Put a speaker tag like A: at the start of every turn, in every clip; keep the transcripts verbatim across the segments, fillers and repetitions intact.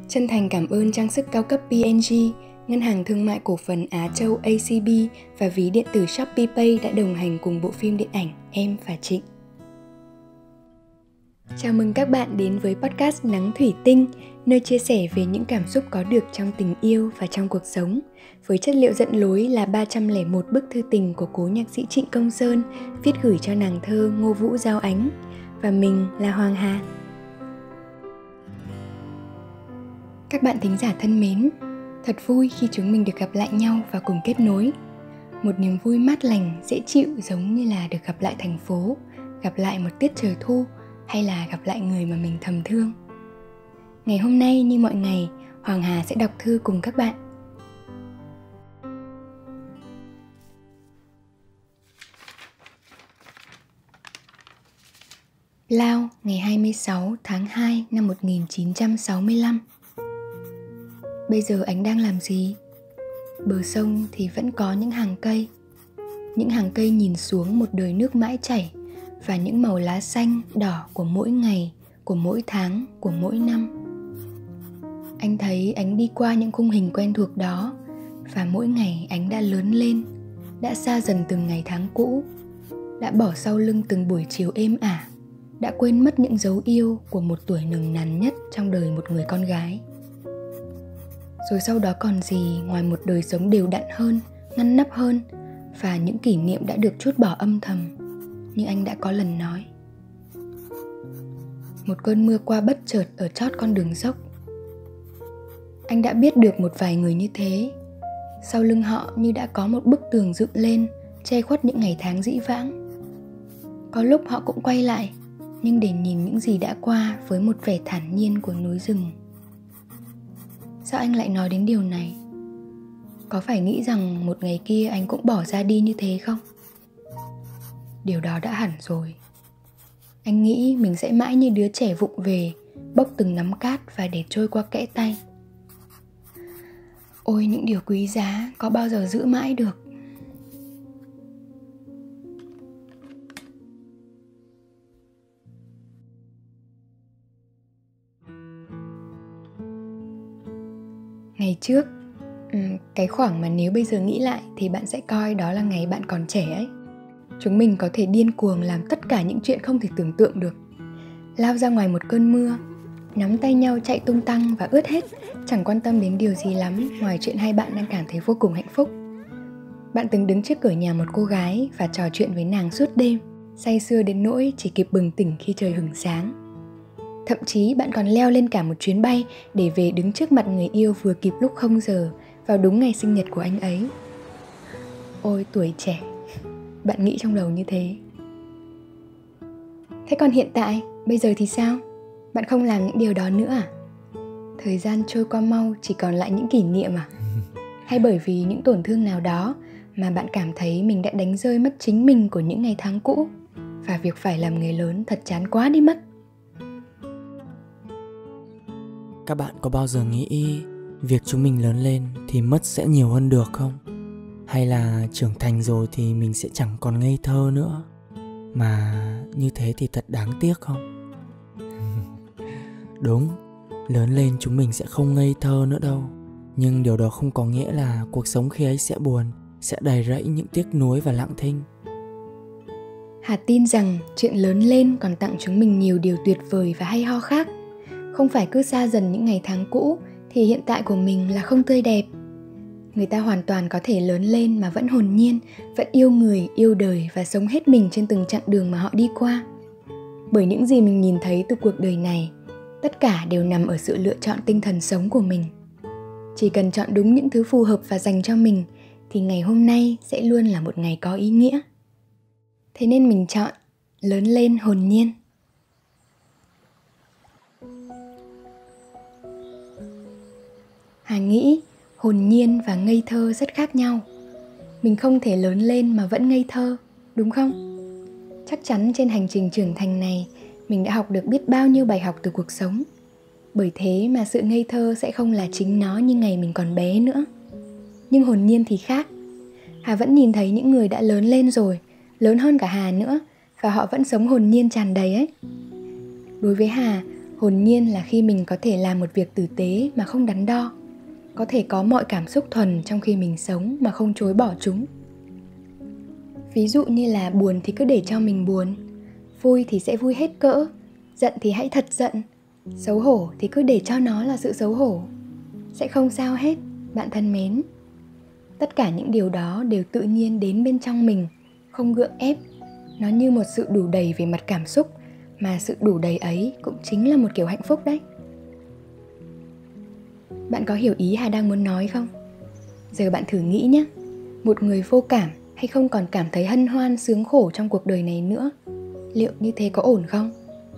A: Chân thành cảm ơn trang sức cao cấp pê en giê, Ngân hàng Thương mại Cổ phần Á Châu a xê bê và ví điện tử ShopeePay đã đồng hành cùng bộ phim điện ảnh Em và Trịnh. Chào mừng các bạn đến với podcast Nắng Thủy Tinh, nơi chia sẻ về những cảm xúc có được trong tình yêu và trong cuộc sống, với chất liệu dẫn lối là ba trăm lẻ một bức thư tình của cố nhạc sĩ Trịnh Công Sơn viết gửi cho nàng thơ Ngô Vũ Giao Ánh. Và mình là Hoàng Hà. Các bạn thính giả thân mến, thật vui khi chúng mình được gặp lại nhau và cùng kết nối. Một niềm vui mát lành, dễ chịu giống như là được gặp lại thành phố, gặp lại một tiết trời thu, hay là gặp lại người mà mình thầm thương. Ngày hôm nay như mọi ngày, Hoàng Hà sẽ đọc thư cùng các bạn. Lao, ngày hai mươi sáu tháng hai năm một nghìn chín trăm sáu mươi lăm. Bây giờ anh đang làm gì? Bờ sông thì vẫn có những hàng cây. Những hàng cây nhìn xuống một đời nước mãi chảy, và những màu lá xanh, đỏ của mỗi ngày, của mỗi tháng, của mỗi năm. Anh thấy anh đi qua những khung hình quen thuộc đó, và mỗi ngày anh đã lớn lên, đã xa dần từng ngày tháng cũ, đã bỏ sau lưng từng buổi chiều êm ả, đã quên mất những dấu yêu của một tuổi nồng nàn nhất trong đời một người con gái. Rồi sau đó còn gì ngoài một đời sống đều đặn hơn, ngăn nắp hơn, và những kỷ niệm đã được trút bỏ âm thầm, như anh đã có lần nói. Một cơn mưa qua bất chợt ở chót con đường dốc. Anh đã biết được một vài người như thế. Sau lưng họ như đã có một bức tường dựng lên, che khuất những ngày tháng dĩ vãng. Có lúc họ cũng quay lại, nhưng để nhìn những gì đã qua với một vẻ thản nhiên của núi rừng. Sao anh lại nói đến điều này? Có phải nghĩ rằng một ngày kia anh cũng bỏ ra đi như thế không? Điều đó đã hẳn rồi. Anh nghĩ mình sẽ mãi như đứa trẻ vụng về, bốc từng nắm cát và để trôi qua kẽ tay. Ôi, những điều quý giá có bao giờ giữ mãi được. Ngày trước, cái khoảng mà nếu bây giờ nghĩ lại thì bạn sẽ coi đó là ngày bạn còn trẻ ấy. Chúng mình có thể điên cuồng làm tất cả những chuyện không thể tưởng tượng được. Lao ra ngoài một cơn mưa, nắm tay nhau chạy tung tăng và ướt hết, chẳng quan tâm đến điều gì lắm ngoài chuyện hai bạn đang cảm thấy vô cùng hạnh phúc. Bạn từng đứng trước cửa nhà một cô gái và trò chuyện với nàng suốt đêm, say sưa đến nỗi chỉ kịp bừng tỉnh khi trời hửng sáng. Thậm chí bạn còn leo lên cả một chuyến bay để về đứng trước mặt người yêu vừa kịp lúc không giờ, vào đúng ngày sinh nhật của anh ấy. Ôi tuổi trẻ, bạn nghĩ trong đầu như thế. Thế còn hiện tại, bây giờ thì sao? Bạn không làm những điều đó nữa à? Thời gian trôi qua mau, chỉ còn lại những kỷ niệm à? Hay bởi vì những tổn thương nào đó mà bạn cảm thấy mình đã đánh rơi mất chính mình của những ngày tháng cũ, và việc phải làm người lớn thật chán quá đi mất?
B: Các bạn có bao giờ nghĩ việc chúng mình lớn lên thì mất sẽ nhiều hơn được không? Hay là trưởng thành rồi thì mình sẽ chẳng còn ngây thơ nữa? Mà như thế thì thật đáng tiếc không? Đúng, lớn lên chúng mình sẽ không ngây thơ nữa đâu. Nhưng điều đó không có nghĩa là cuộc sống khi ấy sẽ buồn, sẽ đầy rẫy những tiếc nuối và lặng thinh.
A: Hà tin rằng chuyện lớn lên còn tặng chúng mình nhiều điều tuyệt vời và hay ho khác. Không phải cứ xa dần những ngày tháng cũ thì hiện tại của mình là không tươi đẹp. Người ta hoàn toàn có thể lớn lên mà vẫn hồn nhiên, vẫn yêu người, yêu đời và sống hết mình trên từng chặng đường mà họ đi qua. Bởi những gì mình nhìn thấy từ cuộc đời này, tất cả đều nằm ở sự lựa chọn tinh thần sống của mình. Chỉ cần chọn đúng những thứ phù hợp và dành cho mình, thì ngày hôm nay sẽ luôn là một ngày có ý nghĩa. Thế nên mình chọn lớn lên hồn nhiên. Hà nghĩ hồn nhiên và ngây thơ rất khác nhau. Mình không thể lớn lên mà vẫn ngây thơ, đúng không? Chắc chắn trên hành trình trưởng thành này, mình đã học được biết bao nhiêu bài học từ cuộc sống. Bởi thế mà sự ngây thơ sẽ không là chính nó như ngày mình còn bé nữa. Nhưng hồn nhiên thì khác. Hà vẫn nhìn thấy những người đã lớn lên rồi, lớn hơn cả Hà nữa, và họ vẫn sống hồn nhiên tràn đầy ấy. Đối với Hà, Hồn nhiên là khi mình có thể làm một việc tử tế mà không đắn đo, có thể có mọi cảm xúc thuần trong khi mình sống mà không chối bỏ chúng. Ví dụ như là buồn thì cứ để cho mình buồn, vui thì sẽ vui hết cỡ, giận thì hãy thật giận, xấu hổ thì cứ để cho nó là sự xấu hổ. Sẽ không sao hết, bạn thân mến. Tất cả những điều đó đều tự nhiên đến bên trong mình, không gượng ép. Nó như một sự đủ đầy về mặt cảm xúc, mà sự đủ đầy ấy cũng chính là một kiểu hạnh phúc đấy. Bạn có hiểu ý Hà đang muốn nói không? Giờ bạn thử nghĩ nhé, một người vô cảm hay không còn cảm thấy hân hoan sướng khổ trong cuộc đời này nữa, liệu như thế có ổn không?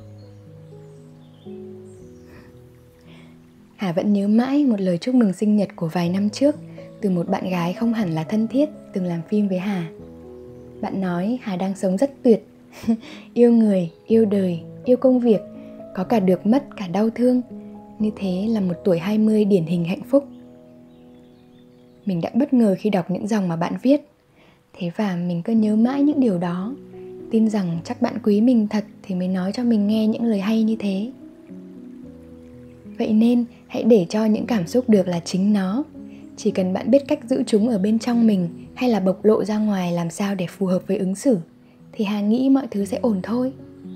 A: Hà vẫn nhớ mãi một lời chúc mừng sinh nhật của vài năm trước từ một bạn gái không hẳn là thân thiết từng làm phim với Hà. Bạn nói Hà đang sống rất tuyệt, yêu người, yêu đời, yêu công việc, có cả được mất cả đau thương. Như thế là một tuổi hai mươi điển hình hạnh phúc. Mình đã bất ngờ khi đọc những dòng mà bạn viết. Thế và mình cứ nhớ mãi những điều đó, tin rằng chắc bạn quý mình thật thì mới nói cho mình nghe những lời hay như thế. Vậy nên hãy để cho những cảm xúc được là chính nó. Chỉ cần bạn biết cách giữ chúng ở bên trong mình hay là bộc lộ ra ngoài làm sao để phù hợp với ứng xử, thì Hà nghĩ mọi thứ sẽ ổn thôi.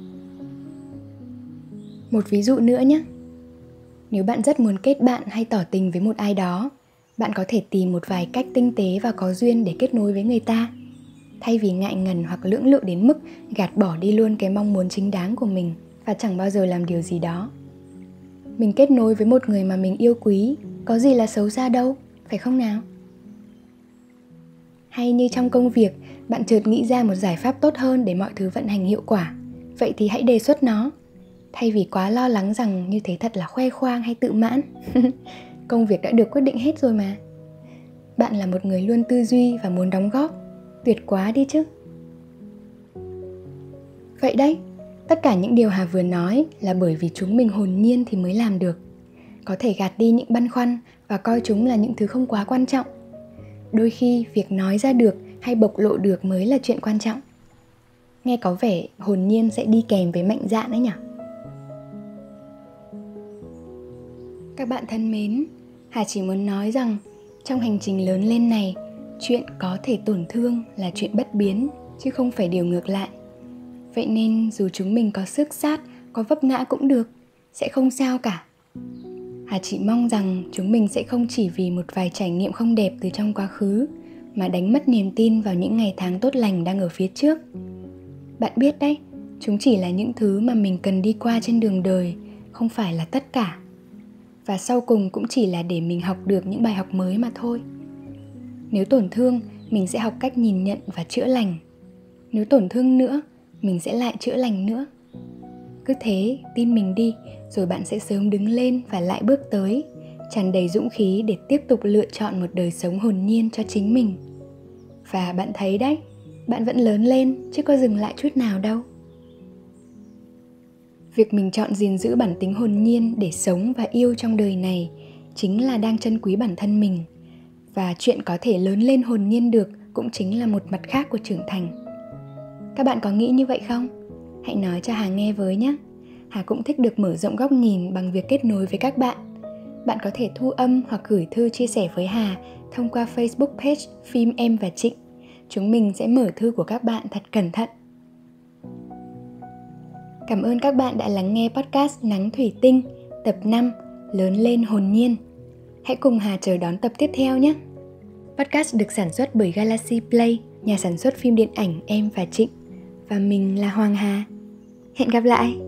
A: Một ví dụ nữa nhé. Nếu bạn rất muốn kết bạn hay tỏ tình với một ai đó, bạn có thể tìm một vài cách tinh tế và có duyên để kết nối với người ta, thay vì ngại ngần hoặc lưỡng lự đến mức gạt bỏ đi luôn cái mong muốn chính đáng của mình và chẳng bao giờ làm điều gì đó. Mình kết nối với một người mà mình yêu quý, có gì là xấu xa đâu, phải không nào? Hay như trong công việc, bạn chợt nghĩ ra một giải pháp tốt hơn để mọi thứ vận hành hiệu quả, vậy thì hãy đề xuất nó, thay vì quá lo lắng rằng như thế thật là khoe khoang hay tự mãn. Công việc đã được quyết định hết rồi mà. Bạn là một người luôn tư duy và muốn đóng góp, tuyệt quá đi chứ. Vậy đấy, tất cả những điều Hà vừa nói là bởi vì chúng mình hồn nhiên thì mới làm được. Có thể gạt đi những băn khoăn và coi chúng là những thứ không quá quan trọng. Đôi khi việc nói ra được hay bộc lộ được mới là chuyện quan trọng. Nghe có vẻ hồn nhiên sẽ đi kèm với mạnh dạn ấy nhỉ? Các bạn thân mến, Hà chỉ muốn nói rằng trong hành trình lớn lên này, chuyện có thể tổn thương là chuyện bất biến, chứ không phải điều ngược lại. Vậy nên dù chúng mình có xước sát, có vấp ngã cũng được, sẽ không sao cả. Hà chỉ mong rằng chúng mình sẽ không chỉ vì một vài trải nghiệm không đẹp từ trong quá khứ mà đánh mất niềm tin vào những ngày tháng tốt lành đang ở phía trước. Bạn biết đấy, chúng chỉ là những thứ mà mình cần đi qua trên đường đời, không phải là tất cả. Và sau cùng cũng chỉ là để mình học được những bài học mới mà thôi. Nếu tổn thương, mình sẽ học cách nhìn nhận và chữa lành. Nếu tổn thương nữa, mình sẽ lại chữa lành nữa. Cứ thế, tin mình đi, rồi bạn sẽ sớm đứng lên và lại bước tới, tràn đầy dũng khí để tiếp tục lựa chọn một đời sống hồn nhiên cho chính mình. Và bạn thấy đấy, bạn vẫn lớn lên chứ có dừng lại chút nào đâu. Việc mình chọn gìn giữ bản tính hồn nhiên để sống và yêu trong đời này chính là đang trân quý bản thân mình. Và chuyện có thể lớn lên hồn nhiên được cũng chính là một mặt khác của trưởng thành. Các bạn có nghĩ như vậy không? Hãy nói cho Hà nghe với nhé. Hà cũng thích được mở rộng góc nhìn bằng việc kết nối với các bạn. Bạn có thể thu âm hoặc gửi thư chia sẻ với Hà thông qua Facebook page Phim Em và Trịnh. Chúng mình sẽ mở thư của các bạn thật cẩn thận. Cảm ơn các bạn đã lắng nghe podcast Nắng Thủy Tinh, tập năm, Lớn lên hồn nhiên. Hãy cùng Hà chờ đón tập tiếp theo nhé. Podcast được sản xuất bởi Galaxy Play, nhà sản xuất phim điện ảnh Em và Trịnh. Và mình là Hoàng Hà. Hẹn gặp lại!